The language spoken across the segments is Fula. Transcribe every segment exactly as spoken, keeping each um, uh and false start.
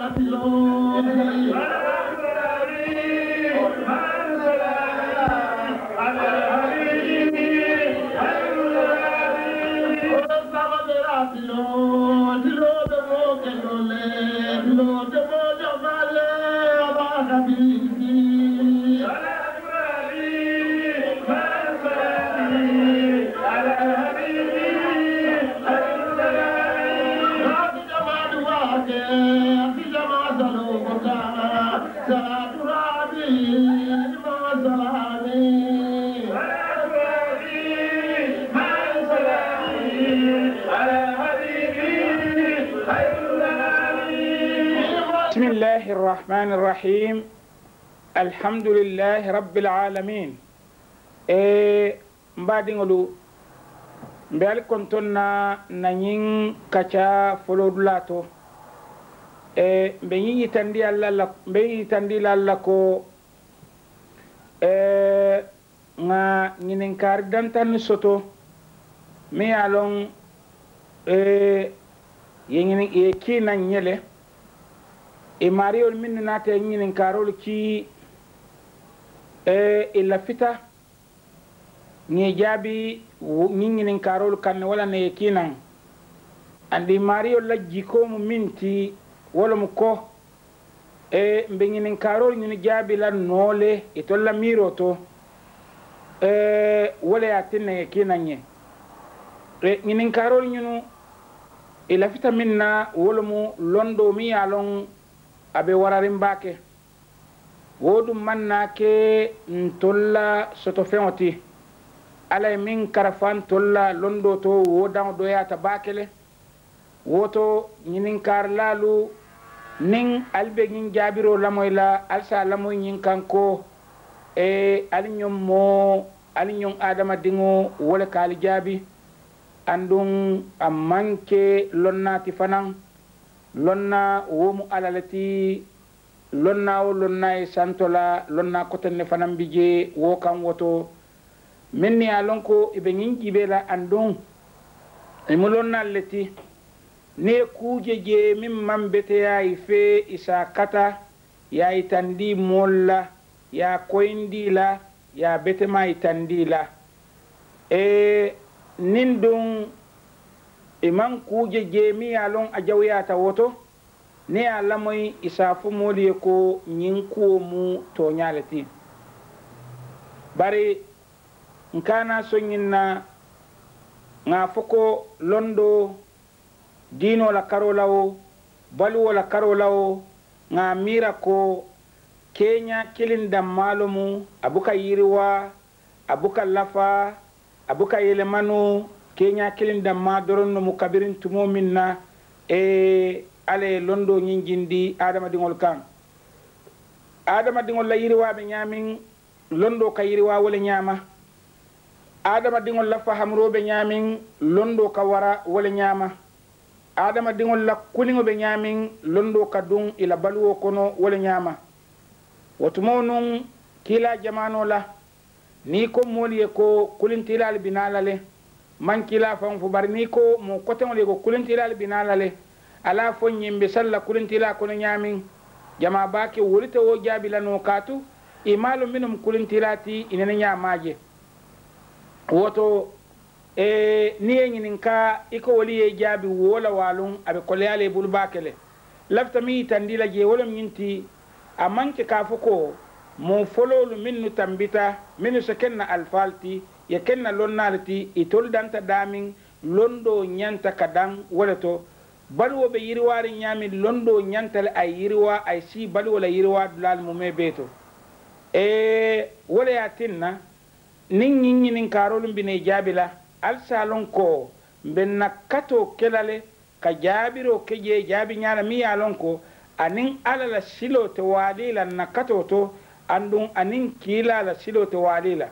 بسم الله الرحمن الرحيم الحمد لله رب العالمين مبادئ ngolu mbel kontonna nanyin kacha folodulato e be yi tandi alla la be yi tandi la ko e nga nginen kar dantan soto mi alon e yengin e kina nyele e mariol min nate nginen karol ki e illa fita ni jabi nginen karol kan wala ne kinan andi mariol la jiko mu minti wala mu ko e mbe nginen karol ni jabi la nole e to la miroto e wala yatine kinanye e nginen karol nyunu ila fita minna wala mu londo mi yalon abe wararin bake wodum manna ke ntolla soto feŋoti alay min karafan tolla londo to wodan do yata bakele woto ñinin kar lalu nin albe ñin jabiro lamoy la alsa lamoy ñin kanko e aliñom mo aliñom adama dingo wala kali jabi andum amanke lonnati fanan lonna womu alalati lonna o lonna e santola lonna kotenne fanan bije wo kan woto minni alon ko ibe nyinki bela andon e mo lonna leti ne kuje je min mambete yayi fe isa kata yayi tandi molla ya koyndi la ya bete mai tandi la e nindum iman kuje je mi alon a jawyata woto ne alamoy isafu moli ko nyin ko mu to nyalati bari nkana sonyinna nga foko londo dino la karolawo balu la karolawo nga mira ko kenya kilin dammalumu abuka yiriwa abuka lafa abuka yelemanu kenya kilin damma doron no mukabirin tumo minna e ale londo nyinjindi adama dingol kan adama dingol la yiriwa be nyamin londo ka yiriwa wala nyama adama dingol la fahamro be nyamin londo ka wara wala nyama adama dingol la kulingo be nyamin londo ka dun ila balwo kono wala nyama wotumo nun kila jamano la ni ko moliye ko kulintilal binalale man kila fan fu bar ni ko mo kote ngol ko kulintilal binalale ala fo nyimbe salla kulintila kono nyamin jama baake wolite wo jabila no katu imalu minum kulintilati inene nyamaje woto e niye ninka iko woliye jabi wola walun abe kolyale bul bakele lafta mi tandila je wolum nyinti amanke kafuko mo fololu minnu tambita minu sekenna alfalti ya kenna lonnalti itol danta damin londo nyanta kadan walato balwo be yirwari nyami londo nyantale ay yirwa ay si balwo la yirwa dulal mume beto e wala yatinna nin nyinyi nin karolum bine jabila al salon ko benna kato kelale ka jabiro keje jabi nyala mi yalon ko anin alala silo te walila na kato to andun anin kila la silo te walila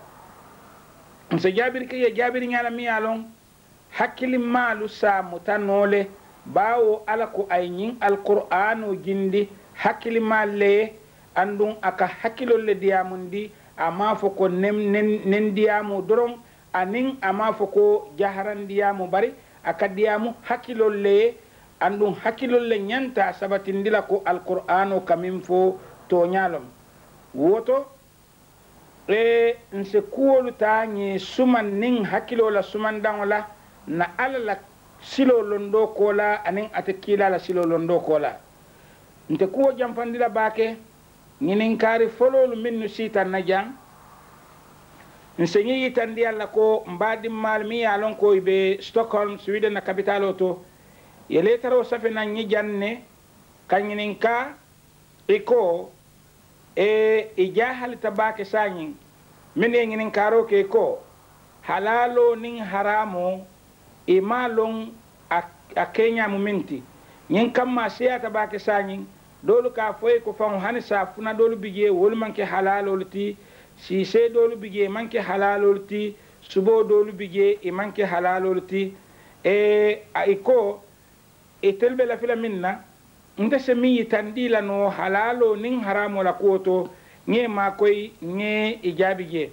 so jabir keje jabir nyala mi yalon hakili malu sa mutanole bawo ala ko ay nyin alqur'anu jindi hakili malle andun aka hakilo le diamundi ama foko nem nen, nen diamu doron anin ama foko jaharan diamu bari aka diamu hakilo le andum hakkilol le ñanta sabatindila ko alqur'ano kamin fo to ñalom woto e nse kuwolu ta ñe suman nin hakkilo la sumandaŋo la na ala la silo londo kola anin ate kila la silo londo kola nte kuwo jamfandila baake ñinin kaari fololu minnu sitan na jang nse ñi yitandi alla ko mbadimmal mi ye lon ko be Stockholm Sweden na capitale o to ye letaro safe na ñi janne ka ñinin ka e ko e e jahalita baake sañin min ye ñinin karo ke ko halalo nin haramo e malon a, a kenya mu minti ñin kamma seyata baake sañin dolu ka foye ko fan hani sa funa dolu bije wol manke halalol ti si se dolu bije manke halalol ti subo dolu bije e manke halalol ti e ay ko e telbe la fila minna nde se mi tandila no halalo nin haramo la koto nge ma koy nge ijabi je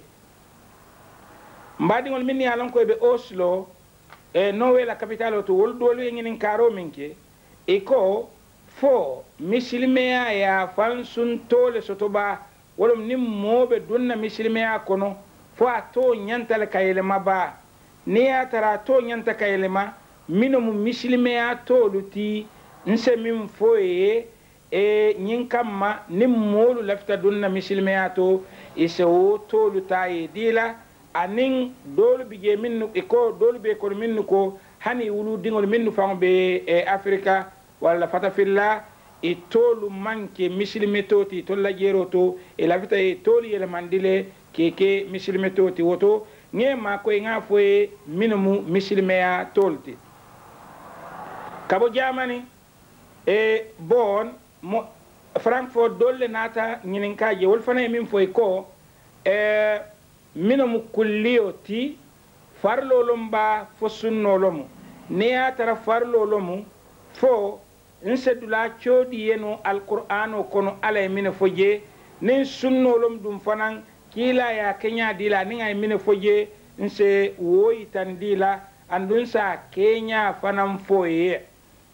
mbadi ngol minni alon koy be Oslo e Norway la capitale to wol dolu ngin karo minke e ko fo misilmeya ya fansun tole sotoba wolum nim mobe dunna misilmeya kono fo a to nyantale kayelema ba ni ya tara to nyanta kayelema minomu misilmeya to luti nse min foye e nyin kamma nim molu lafta dunna misilmeya to ise wo to lutaye dila anin dolu bige minnu e ko dolu be ko minnu ko hani wulu dingol minnu fambe e Afrika walla fata filla e tolu manke misilme toti tolla jero to e lafita e toli yele mandile keke misilme toti woto nge ma ko nga foye minomu misilme ya tolti kabo jamani e bon mo Frankfurt dolle nata nyinin kaje wol fana min foye ko e minomu kulliyoti farlolum ba fo sunnolomu ne ya tara farlolomu fo nsedula coodi yeno alqur'ano kono alay mine foje nin sunnolom dum fanan kila ya kenya dila nin ay mine foje nse woyi tan dila andun sa kenya fanan foye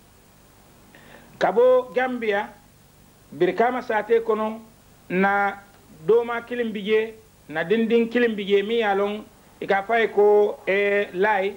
kabo Gambia birkama sate kono na doma kilim bije na dindin kilim bije mi yalon ika fay ko e lay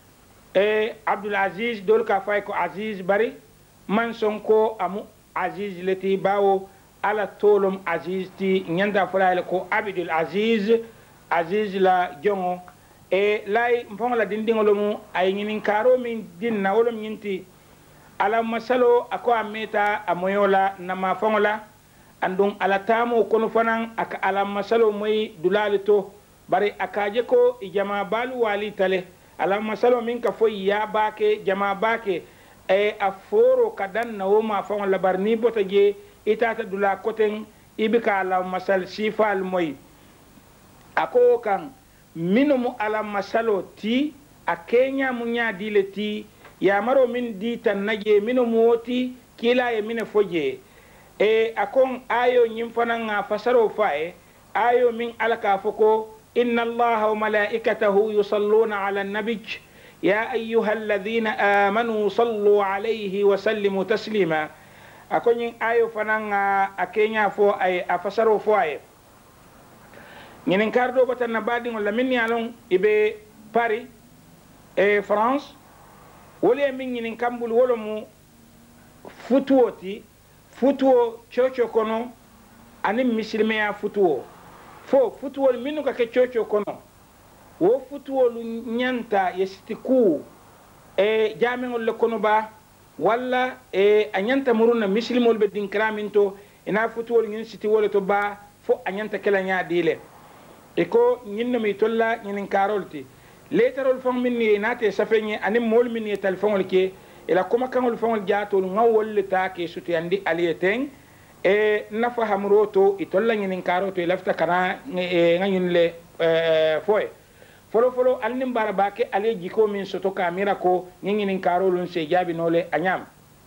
e Abdul Aziz dol ka fay ko Aziz bari man sonko amu Aziz leti bawo ala tolum Aziz ti nyanda fulale ko Abdul Aziz Aziz la jongo e lay mpong la dindingolomu ay nginin karo min dinna wolum nyinti ala masalo ako ameta amoyola na mafongola andun ala tamo kono fanan aka ala masalo moy dulalito bari akaje ko ijama balu wali tale ala masalo min ka foy ya bake jama bake e aforo kadan na woma fon la barni botaje itata dula koten ibika ala masal sifal moy ako kan minumu ala masalo ti akenya munya dileti ya maro min di tan naje minumu woti kila e mine foje e akon ayo nyim fananga fasaro fae ayo min alaka foko inna allaha wa malaikatahu yusalluna ala nabiy ya ayyuhalladhina amanu sallu alayhi wa sallimu taslima akon yin ayo fananga akenya fo ay afasaro fo ay nginin kardo batan na badi wala min yalon ibe Paris e France wole min nginin kambul wolo mu futuoti futuo chocho kono ani misilmeya futuo fo futuo minu ka ke chocho kono wo futuo lu nyanta yestiku e jamengol le kono ba walla e anyanta muruna misilmol be dinkraminto ina futuo ngin siti wole to ba fo anyanta kala nya dile e ko nyinno mi tolla nyinin karolti letarol fon minni nate safenye ani mol minni telefonol ke ila kuma kangol fangol jatol ngawol ta ke suti andi aliyeten e nafa hamroto itolla ngin karoto lafta kana e nganyun le foy folo folo alnim barabake ali jiko min soto kamera ko ngin karolun se jabi nole anyam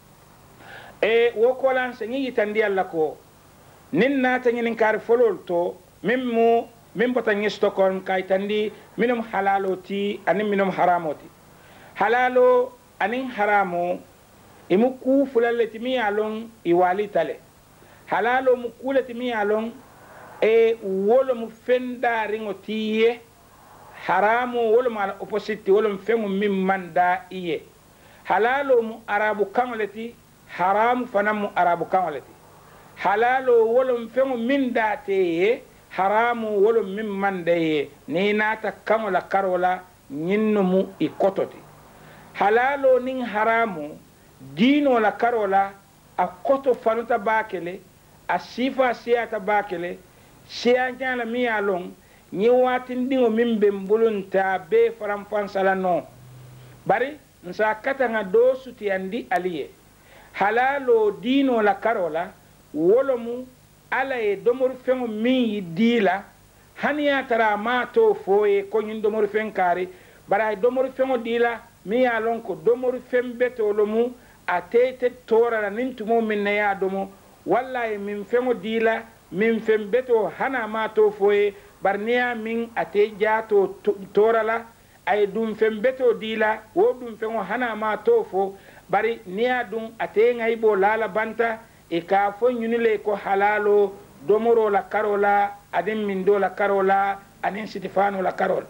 e wokolan se ngi tandi alla ko nin nata ngin kar folol to memmo min bota ngi Stockholm kay tandi minum halaloti anim minum haramoti halalo anin haramo imu ku fulalle timi alon iwali tale halalo mu kule timi alon e wolo mu fenda ringo tiye haramu wolo mal opposite wolo fengu mim manda iye halalo mu arabu kanoleti haramu fanamu arabu kanoleti halalo wolo fengu min date haramu wolo mim mande ni nata kanola karola nyinnumu ikototi halalo ning haramu dino la karola a koto fanuta bakele a sifa siyata bakele siya nyala mi alon nyi watin dingo min bembulunta be faram fansala no bari nsa kata nga do suti andi aliye halalo dino la karola wolomu ala e domor fengo min yi dila haniya tara ma to foye ko nyin domor fen kare bara domor fengo dila mi alon ko domor fen betolomu atete torara nintumo min na ya domo wallahi min fengo dila min fen beto hana ma to foye barniya min ate jato torala ay dum fen beto dila wo dum fengo hana ma to fo bari niya dum ate ngai bo lala banta e ka fo nyunile ko halalo domoro la karola adin min do la karola anin sitifano la karola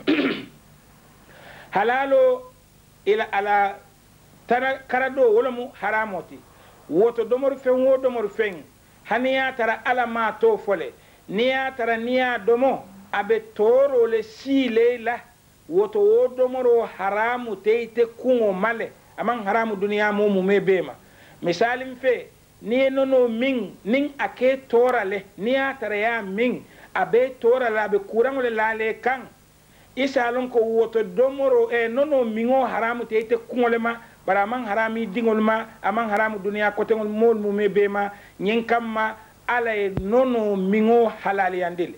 halalo ila ala tara karado wala mu haramoti woto domor fen wo domor fen haniya tara ala ma to fole niya tara niya domo abe toro le sile la woto wo domoro haramu teite kungo male amang haramu duniya mo mu mebema misalim fe ni nono min nin ake tora le niya tara ya min abe tora la be kurango le lale kan isalon ko woto domoro e nono mingo haramu teite kungo le ma bara man harami dingol ma aman haramu duniya kotengol mol mu mebema nyen kamma ala e nono mingo halali yandile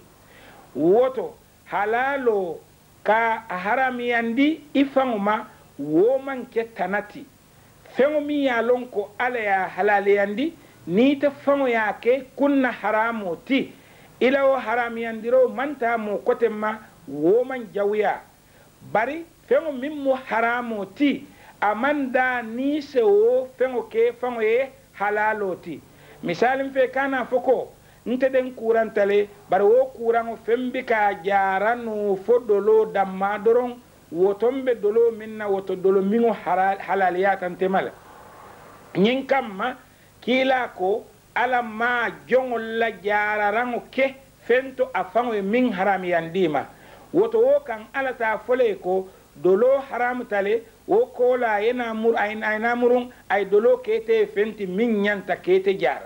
woto halalo ka harami yandi ifanguma wo man ke tanati fengo mi ya lonko ala ya halali yandi ni ta fango ya ke kunna haramu ti ila wo harami yandiro manta mo kotemma wo man jawiya bari fengo mimmo haramu ti amanda ni se wo fengo ke fango ye halaloti misalim fe kana foko nte den kurantale bar wo kurango fembi ka jaranu fodolo damma doron wotombe dolo minna woto dolo mingo halaliyatan temala nyin kamma kila ko ala ma jongol la jararango ke fento afango min haram yandima woto wo kan ala ta fole ko dolo haram tale wo kola yana mur ayna murun ay dolo kete fenti min nyanta kete jara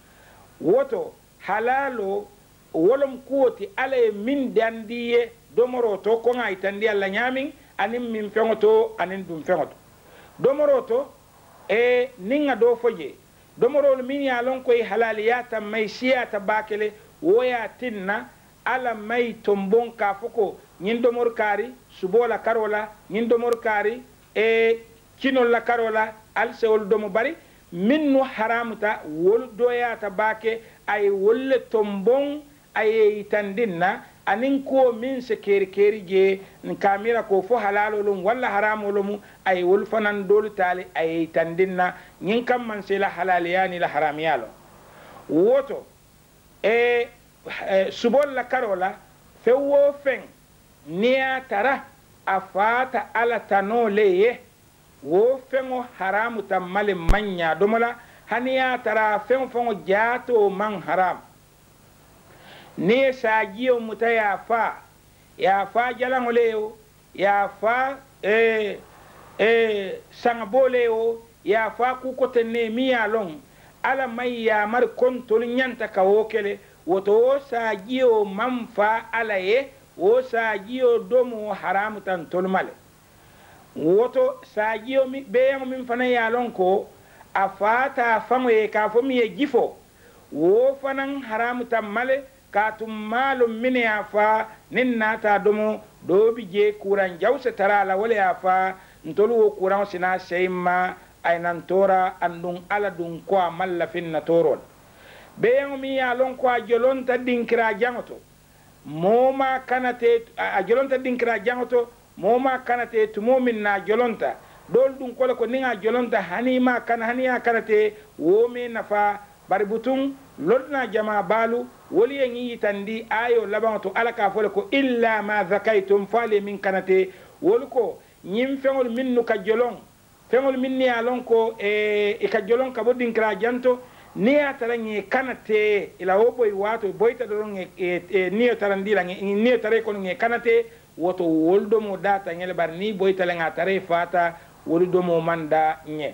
woto halalo wolom kuoti ale min dandiye domoro to ko ngai tandi alla nyamin anin min fengoto anin dum fengoto domoro to e ninga do foje domoro min ya lon koy halaliyata may siyata bakele woya tinna ala may tombon ka foko nyin domor kari subola karola nyin domor kari e kinol la karola al sewol domo bari minnu haramuta wol doyata bake ay wolle tombon ay tandinna anin ko min se keri keri je kamira ko fo halalolum walla haramolum ay wol fanan dol tali ay tandinna nyin kam man se la halaliyani la haramiyalo woto e subol la karola fe wo fen niya tara afata ala tanole ye wo fengo haramu tamale manya domola haniya tara fen fengo jato man haram ne sajiyo muta ya fa ya fa jalangoleo ya fa eh eh sangaboleo ya fa ku kotene miya long ala may ya mar kontol nyanta ka wokele woto sajiyo man fa ala ye wo sajiyo domo haramu tan tolmale woto sajiyo mi beyango min fana yalon ko a fata fango ye ka fo mi ye jifo wo fanan haramu tan male ka tum malo mine ya fa nin nata domo do bi je kuran jawse tarala wala ya fa ntolu wo kuran sina seyma ay nan tora andun ala dun ko amalla finna torol beyango mi yalon ko a jolonta dinkira jangoto moma kanate a jolonta dinkira jangoto moma kanate tumo min na jolonta dol dun kole ko ninga jolonta hani ma kana hani ya kanate wo me nafa bari butun lodna jama balu woli en yitandi ayo laban to alaka fole ko illa ma zakaitum fale min kanate wol ko nyim fengol minnu ka jolon fengol minni alon ko e e ka jolon ka bodin kra janto ni atara ngi kanate ila wo boy wato boyta do ngi e ni tarandi la ngi ni tare ko ngi kanate woto woldo mo data ngel bar ni boyta la ngatare fata woldo mo manda nye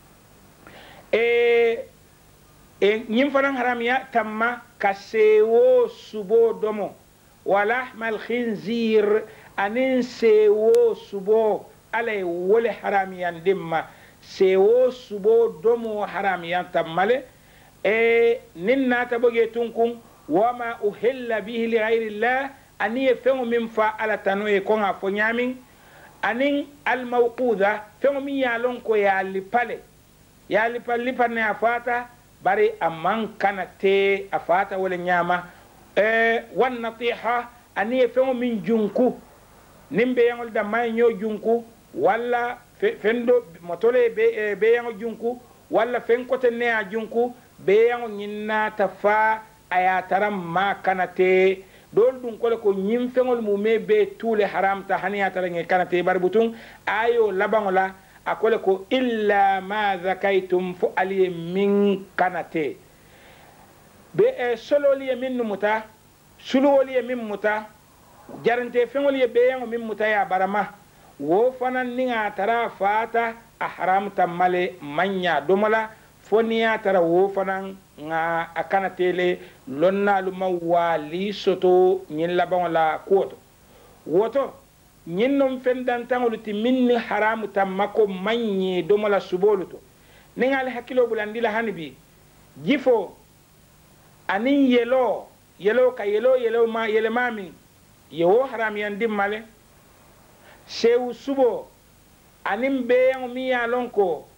e e nyim fanan haram ya tamma kasewo subo domo wala mal khinzir anin sewo subo alay wole haram yan dimma sewo subo domo haram yan tammale e nin nata boge tunkun wama uhilla bihi li ghayri llah ani fengo min fa ala tano e ko nga fo nyamin anin al mawquda fengo min ya lon ko ya lipale ya lipal lipan ya fata bari amman kana te afata wala nyama e wan natiha ani fengo min junku nimbe yangol da may nyo junku wala fendo motole be be yango junku wala fen kote ne a junku be yango nyinna tafa aya taram ma kanate dol dun kole ko nyim fengol mu me be tule haram ta haniya tarange kanate barbutun ayo labangola akole ko illa ma zakaitum fu ali min kanate be e sololi min muta suloli min muta jarante fengol ye be yango min muta ya barama wo fanan ninga tara fata a haram tammale manya domala foniya tara wo fanan nga akana tele lonna luma wali soto nyin labon la koto woto nyin non fendan tangolu ti minni haram tammako manye domala suboluto ninga le hakilo bulandila hanibi jifo anin yelo yelo ka yelo yelo ma yele mami yewo haram yandim male sewu subo anin beyan mi ya lonko